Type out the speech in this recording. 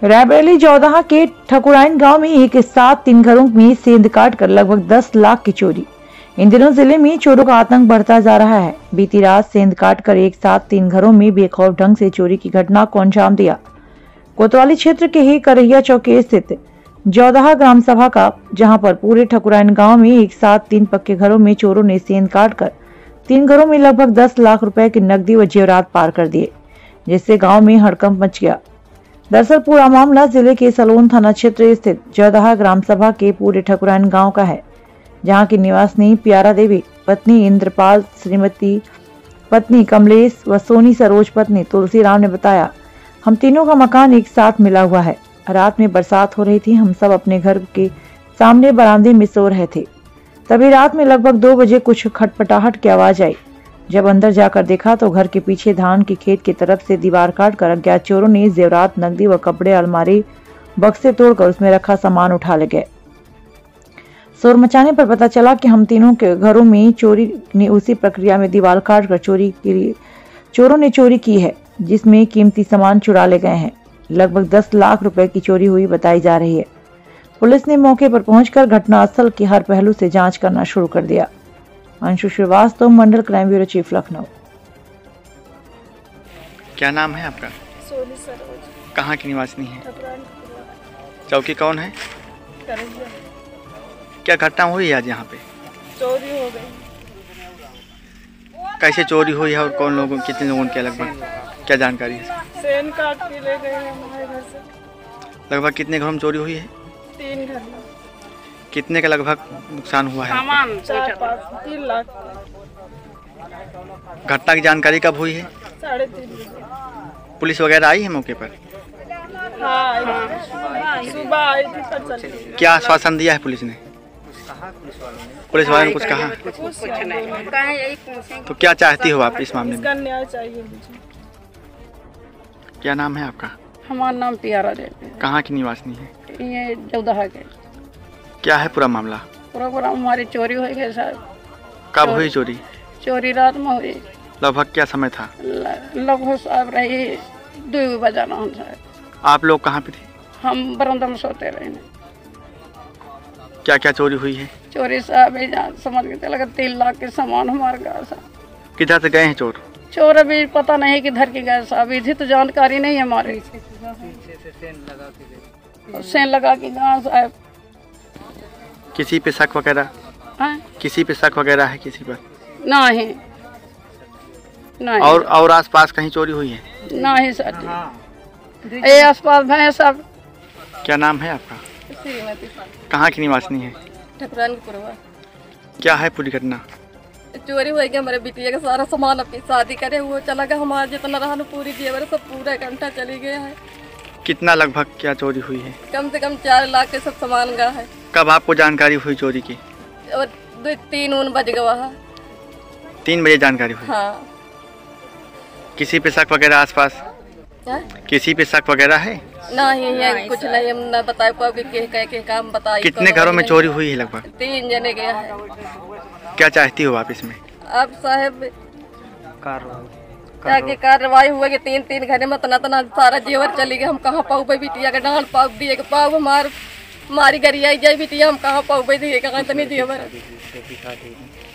रायबरेली जौदाहा के ठकुराइन गांव में एक साथ 3 घरों में सेंध काट कर लगभग 10 लाख की चोरी। इन दिनों जिले में चोरों का आतंक बढ़ता जा रहा है। बीती रात सेंध काट कर एक साथ 3 घरों में बेखौफ ढंग से चोरी की घटना को अंजाम दिया। कोतवाली क्षेत्र के ही करहिया चौकी स्थित जौदाहा ग्राम सभा का, जहां पर पूरे ठकुराइन गांव में एक साथ 3 पक्के घरों में चोरों ने सेंध काट कर 3 घरों में लगभग 10 लाख रुपए की नकदी व जेवरात पार कर दिए, जिससे गांव में हड़कंप मच गया। दरअसल पूरा मामला जिले के सलोन थाना क्षेत्र स्थित जौदाहा ग्राम सभा के पूरे ठकुराइन गांव का है, जहां की निवासिनी प्यारा देवी, पत्नी इंद्रपाल, श्रीमती पत्नी कमलेश व सोनी सरोज पत्नी तुलसी राम ने बताया, हम तीनों का मकान एक साथ मिला हुआ है। रात में बरसात हो रही थी। हम सब अपने घर के सामने बरामदे में सो रहे थे। तभी रात में लगभग 2 बजे कुछ खटपटाहट की आवाज आई। जब अंदर जाकर देखा तो घर के पीछे धान के खेत की तरफ से दीवार काटकर अज्ञात चोरों ने जेवरात, नकदी व कपड़े, अलमारी, बक्से तोड़कर उसमें रखा सामान उठा ले गए। शोर मचाने पर पता चला कि हम तीनों के घरों में चोरी ने उसी प्रक्रिया में दीवार काटकर चोरों ने चोरी की है, जिसमें कीमती सामान चुरा ले गए हैं। लगभग 10 लाख रुपए की चोरी हुई बताई जा रही है। पुलिस ने मौके पर पहुंचकर घटनास्थल की हर पहलू से जांच करना शुरू कर दिया। अंशु श्रीवास्तव, मंडल क्राइम ब्यूरो चीफ, लखनऊ। क्या नाम है आपका? सोनी सरोज। कहाँ की निवासिनी है? ठकुराइन। चौकी कौन है? करहिया। क्या घटना हुई है आज यहाँ पे? चोरी हो गई। कैसे चोरी हुई है और कौन लोगों, कितने लोगों की लगभग क्या जानकारी है? सेन काट के ले गए हैं हमारे घर से। लगभग कितने घरों में चोरी हुई है? 3 घर में। कितने का लगभग नुकसान हुआ है? 3 लाख। घटना की जानकारी कब हुई है? 3:30 बजे। पुलिस वगैरह आई है मौके पर? हाँ, सुबह आई थी पर चली गई। क्या आश्वासन दिया है पुलिस ने? पुलिस वाले ने कुछ कहा? कुछ नहीं। तो क्या चाहती हो आप इस मामले में? इसका न्याय चाहिए मुझे। क्या नाम है आपका? हमारा नाम प्यारा देवी। कहाँ की निवासिनी है? ये जौदाहा के। क्या है पूरा मामला? पूरा हमारी चोरी हुई है सर। कब हुई चोरी? चोरी रात में हुई। लगभग क्या समय था? लगभग साहब रही 2 बजा ना सर। आप लोग कहाँ पे थे? हम बरामदा में सोते रहे। क्या क्या चोरी हुई है? चोरी साहब समझ के लगा 3 लाख के सामान हमारे गया साहब। किधर से गए हैं चोर? चोर अभी पता नहीं किधर के गए साहब, इधर तो जानकारी नहीं है हमारे। सेन लगा के गए साहब। किसी पे शक वगैरह? किसी पे शक वगैरह है किसी पर? नहीं नहीं। और आसपास कहीं चोरी हुई है? नहीं सर, ये आसपास है सब। क्या नाम है आपका? कहाँ की निवासिनी है? ठकुराइन की पुरवा। क्या है पूरी घटना? चोरी हुई कि हमारे बिटिया का सारा सामान अपनी शादी करे हुए चला गया। हमारा जितना रहा पूरी जेवर सब पूरा घंटा चली गया है। कितना लगभग क्या चोरी हुई है? कम से कम 4 लाख के सब सामान गया है। कब आपको जानकारी हुई चोरी की? और 2-3 बज गया। 3 बजे जानकारी हुई? हाँ। किसी पे शक वगैरह आसपास? किसी पे शक वगैरह है? नहीं है, कुछ नहीं, हम न बता पाओगे के काम बताइए। कितने घरों में चोरी हुई है? लगभग 3 जने गया है। क्या चाहती हो आप इसमें? अब साहब क्या कार्रवाई हुआ कि 3 घर में तना सारा जेवर चली गया। हम कहाँ पाऊ भाई बिटिया का डाल पाऊ दिए के पाऊ हमारी गरिया जाए बिटिया, हम कहाँ पाऊ भाई दिए कहाँ इतनी जेवर।